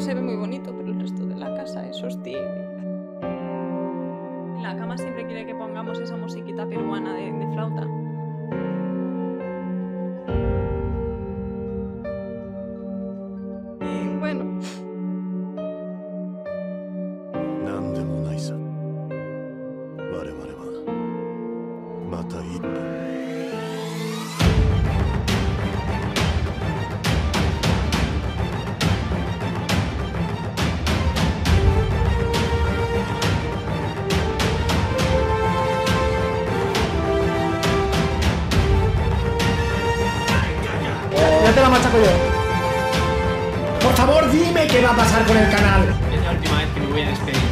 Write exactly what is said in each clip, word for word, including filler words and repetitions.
se ve muy bonito, pero el resto de la casa es hostil. En la cama siempre quiere que pongamos esa musiquita peruana de, de flauta. Y bueno. Ya te la machaco yo. Por favor, dime qué va a pasar con el canal. Es la última vez que me voy a despedir.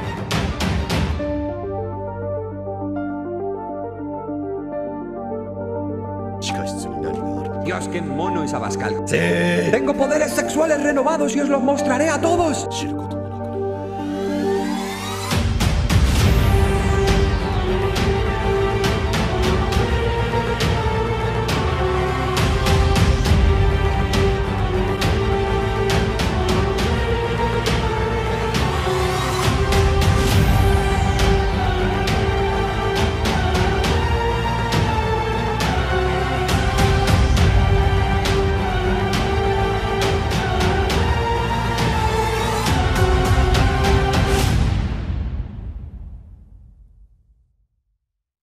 Dios, qué mono es Abascal. Sí. Tengo poderes sexuales renovados y os los mostraré a todos.